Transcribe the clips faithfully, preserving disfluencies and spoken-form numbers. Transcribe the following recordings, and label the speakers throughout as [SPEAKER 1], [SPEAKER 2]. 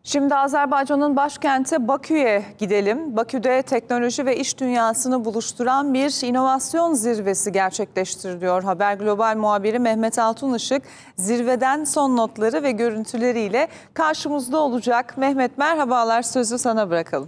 [SPEAKER 1] Şimdi Azerbaycan'ın başkenti Bakü'ye gidelim. Bakü'de teknoloji ve iş dünyasını buluşturan bir inovasyon zirvesi gerçekleştiriliyor. Haber Global muhabiri Mehmet Altunışık zirveden son notları ve görüntüleriyle karşımızda olacak. Mehmet merhabalar, sözü sana bırakalım.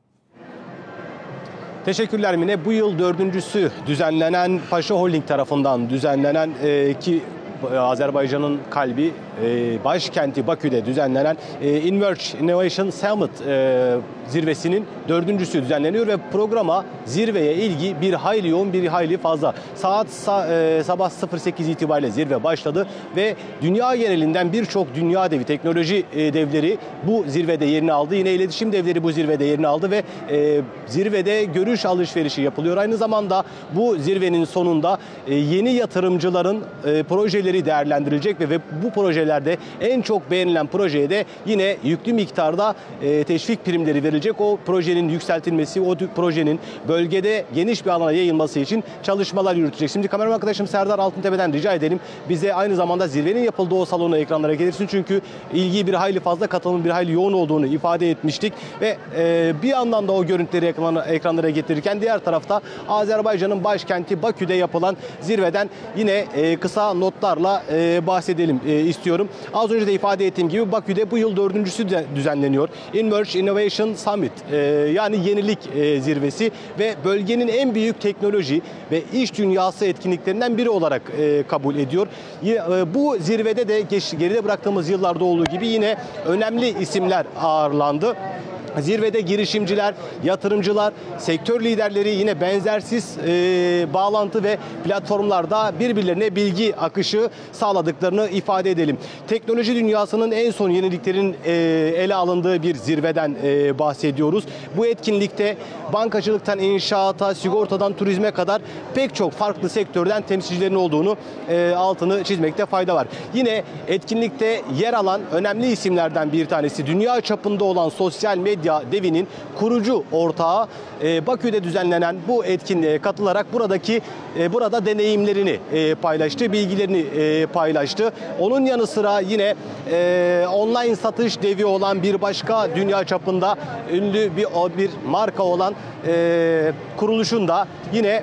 [SPEAKER 2] Teşekkürler Mine. Bu yıl dördüncüsü düzenlenen Paşa Holding tarafından düzenlenen e, ki Azerbaycan'ın kalbi, e, başkenti Bakü'de düzenlenen e, Inverge Innovation Summit e, zirvesinin dördüncüsü düzenleniyor ve programa, zirveye ilgi bir hayli yoğun, bir hayli fazla. Saat e, sabah sıfır sekiz itibariyle zirve başladı ve dünya genelinden birçok dünya devi, teknoloji e, devleri bu zirvede yerini aldı. Yine iletişim devleri bu zirvede yerini aldı ve e, zirvede görüş alışverişi yapılıyor. Aynı zamanda bu zirvenin sonunda e, yeni yatırımcıların e, projeleri değerlendirilecek ve, ve bu projelerde en çok beğenilen projeye de yine yüklü miktarda e, teşvik primleri verilecek. O projenin yükseltilmesi, o projenin bölgede geniş bir alana yayılması için çalışmalar yürütecek. Şimdi kameraman arkadaşım Serdar Altıntepe'den rica edelim. Bize aynı zamanda zirvenin yapıldığı o salonu ekranlara gelirsin. Çünkü ilgi bir hayli fazla, katılım bir hayli yoğun olduğunu ifade etmiştik. Ve e, bir yandan da o görüntüleri ekranlara, ekranlara getirirken diğer tarafta Azerbaycan'ın başkenti Bakü'de yapılan zirveden yine e, kısa notlarla e, bahsedelim e, istiyorum. Az önce de ifade ettiğim gibi Bakü'de bu yıl dördüncüsü de düzenleniyor. Inverge Innovation Summit e, yani yenilik e, zirvesi ve bölgenin en büyük teknoloji ve iş dünyası etkinliklerinden biri olarak e, kabul ediyor. E, bu zirvede de geç, geride bıraktığımız yıllarda olduğu gibi yine önemli isimler ağırlandı. Zirvede girişimciler, yatırımcılar, sektör liderleri yine benzersiz e, bağlantı ve platformlarda birbirlerine bilgi akışı sağladıklarını ifade edelim. Teknoloji dünyasının en son yeniliklerin e, ele alındığı bir zirveden e, bahsediyoruz. Bu etkinlikte bankacılıktan inşaata, sigortadan turizme kadar pek çok farklı sektörden temsilcilerin olduğunu e, altını çizmekte fayda var. Yine etkinlikte yer alan önemli isimlerden bir tanesi, dünya çapında olan sosyal medya devinin kurucu ortağı, e, Bakü'de düzenlenen bu etkinliğe katılarak buradaki e, burada deneyimlerini e, paylaştı, bilgilerini e, paylaştı. Onun yanı sıra yine e, online satış devi olan bir başka dünya çapında ünlü bir bir marka olan e, kuruluşun da yine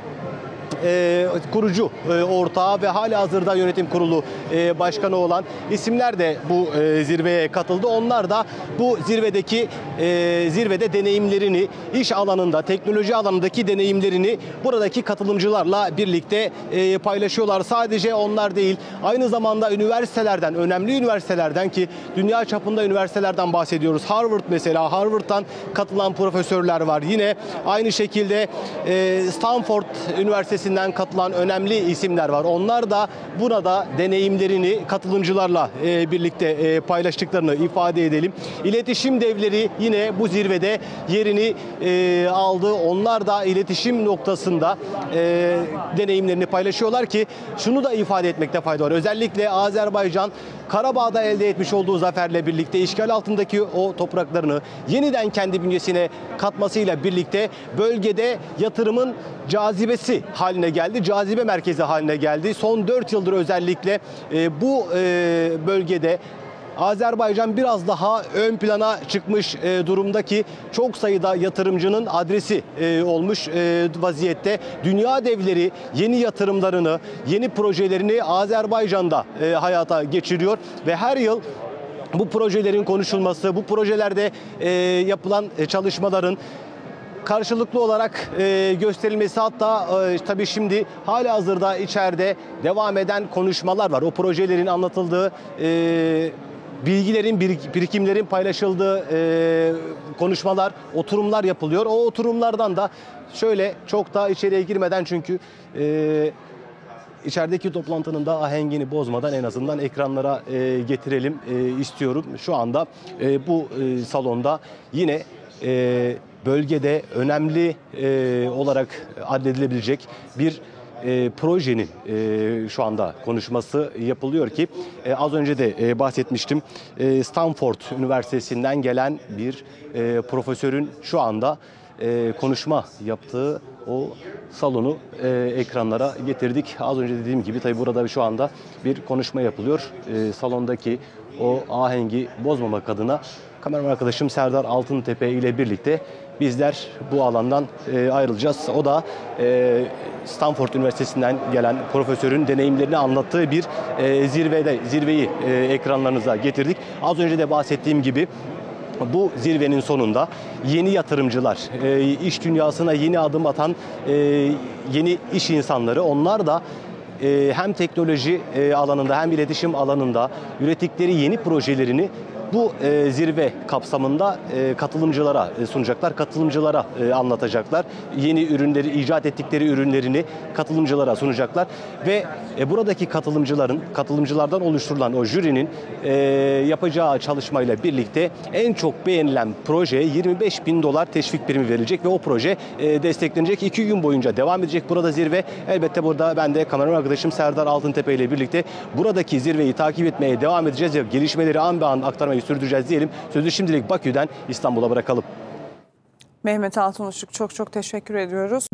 [SPEAKER 2] E, kurucu e, ortağı ve halihazırda yönetim kurulu e, başkanı olan isimler de bu e, zirveye katıldı. Onlar da bu zirvedeki e, zirvede deneyimlerini, iş alanında, teknoloji alanındaki deneyimlerini buradaki katılımcılarla birlikte e, paylaşıyorlar. Sadece onlar değil, aynı zamanda üniversitelerden, önemli üniversitelerden, ki dünya çapında üniversitelerden bahsediyoruz. Harvard mesela, Harvard'dan katılan profesörler var. Yine aynı şekilde e, Stanford Üniversitesi'nden katılan önemli isimler var. Onlar da burada deneyimlerini katılımcılarla e, birlikte e, paylaştıklarını ifade edelim. İletişim devleri yine bu zirvede yerini e, aldı. Onlar da iletişim noktasında e, deneyimlerini paylaşıyorlar ki şunu da ifade etmekte fayda var. Özellikle Azerbaycan Karabağ'da elde etmiş olduğu zaferle birlikte işgal altındaki o topraklarını yeniden kendi bünyesine katmasıyla birlikte bölgede yatırımın cazibesi haline geldi, cazibe merkezi haline geldi. Son dört yıldır özellikle e, bu e, bölgede Azerbaycan biraz daha ön plana çıkmış e, durumdaki çok sayıda yatırımcının adresi e, olmuş e, vaziyette. Dünya devleri yeni yatırımlarını, yeni projelerini Azerbaycan'da e, hayata geçiriyor ve her yıl bu projelerin konuşulması, bu projelerde e, yapılan e, çalışmaların karşılıklı olarak e, gösterilmesi, hatta e, tabii şimdi halihazırda içeride devam eden konuşmalar var. O projelerin anlatıldığı, e, bilgilerin, birikimlerin paylaşıldığı e, konuşmalar, oturumlar yapılıyor. O oturumlardan da şöyle çok daha içeriye girmeden, çünkü e, içerideki toplantının da ahengini bozmadan en azından ekranlara e, getirelim e, istiyorum. Şu anda e, bu e, salonda yine e, bölgede önemli e, olarak addedilebilecek bir e, projenin e, şu anda konuşması yapılıyor ki e, az önce de e, bahsetmiştim. E, Stanford Üniversitesi'nden gelen bir e, profesörün şu anda e, konuşma yaptığı o salonu e, ekranlara getirdik. Az önce dediğim gibi tabii burada şu anda bir konuşma yapılıyor. E, salondaki o ahengi bozmamak adına kameraman arkadaşım Serdar Altıntepe ile birlikte bizler bu alandan e, ayrılacağız. O da e, Stanford Üniversitesi'nden gelen profesörün deneyimlerini anlattığı bir e, zirvede zirveyi e, ekranlarınıza getirdik. Az önce de bahsettiğim gibi bu zirvenin sonunda yeni yatırımcılar, e, iş dünyasına yeni adım atan e, yeni iş insanları, onlar da e, hem teknoloji e, alanında hem iletişim alanında ürettikleri yeni projelerini bu e, zirve kapsamında e, katılımcılara e, sunacaklar, katılımcılara e, anlatacaklar. Yeni ürünleri, icat ettikleri ürünlerini katılımcılara sunacaklar ve e, buradaki katılımcıların, katılımcılardan oluşturulan o jürinin e, yapacağı çalışmayla birlikte en çok beğenilen projeye yirmi beş bin dolar teşvik primi verilecek ve o proje e, desteklenecek. iki gün boyunca devam edecek burada zirve. Elbette burada ben de kameraman arkadaşım Serdar Altıntepe ile birlikte buradaki zirveyi takip etmeye devam edeceğiz ve gelişmeleri an be an aktarmayı sürdüreceğiz diyelim. Sözü şimdilik Bakü'den İstanbul'a bırakalım.
[SPEAKER 1] Mehmet Altunuşuk, çok çok teşekkür ediyoruz.